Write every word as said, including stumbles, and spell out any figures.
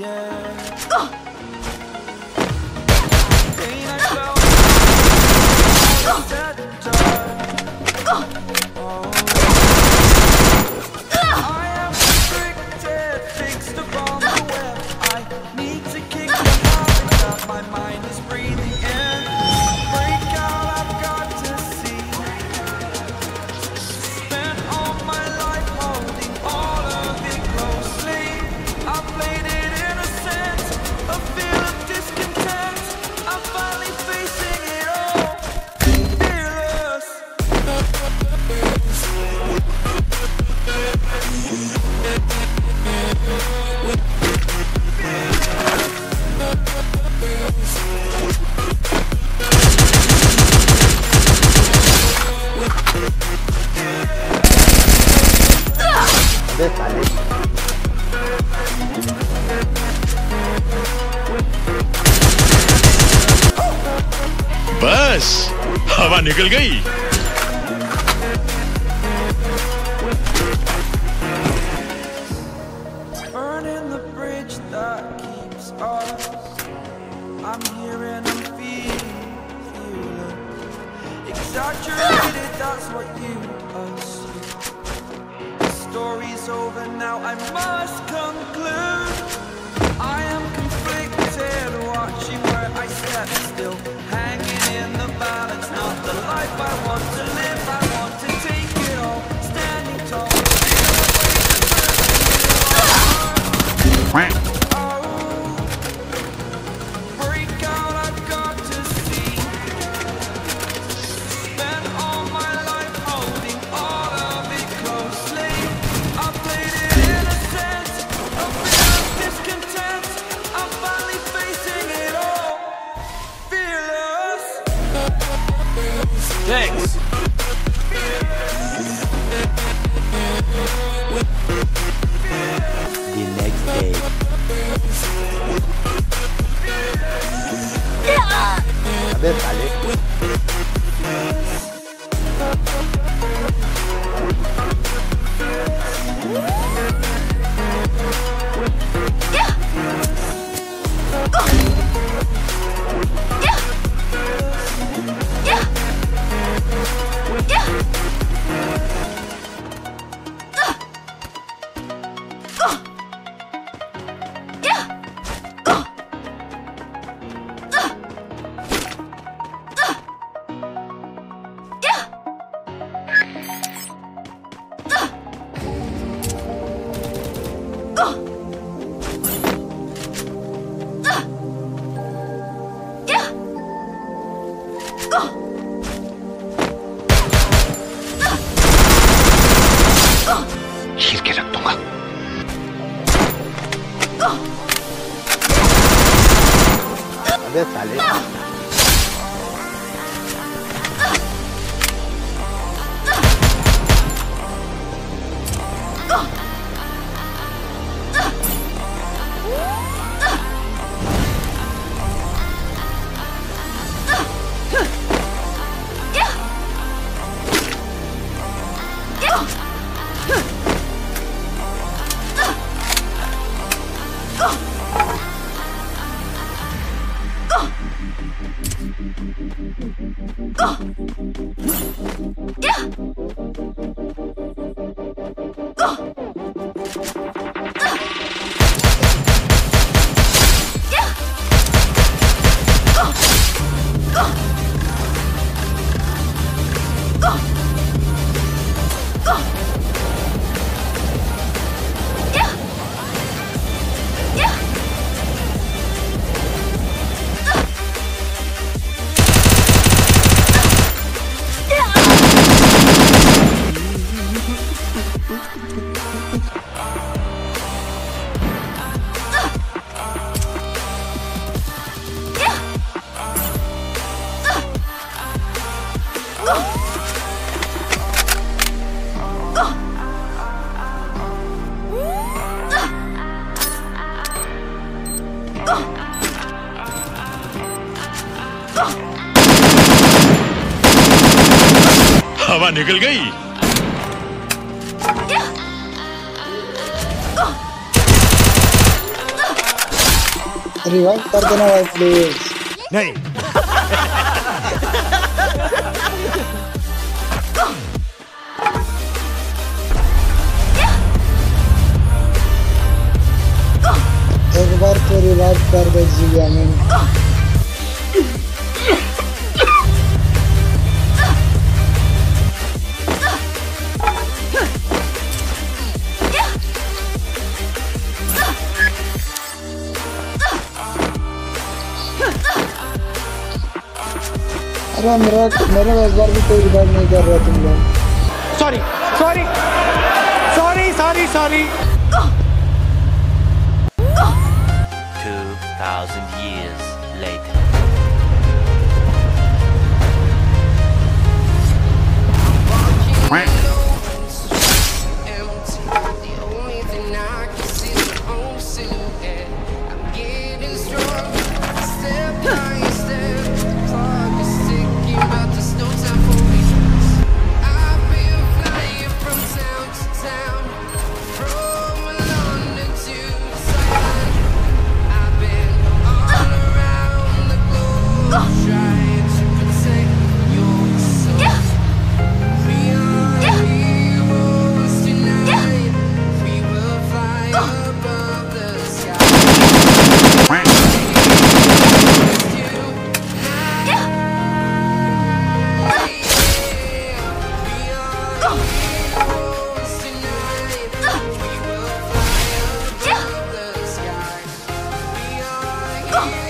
बस हवा निकल गई। Burning the bridge that keeps us. I'm here and I'm feeling exaggerated, that's what you assume. The story's over now, I must conclude. I am conflicted, watching where I step still, hanging in the balance, not the life I want to live. I want to take it all, standing tall. Thanks. The next day. अबे साले छील के रख दूंगा। अबे साले हवा निकल गई। रिवाइव कर देना भाई प्लीज। नहीं। एक बार तो रिवाइव कर दे जिया में। अरे मेरा मेरा इस बार भी कोई रिवाइव नहीं कर रहा तुम लोग। Sorry sorry sorry sorry sorry. Two thousand years later. Go!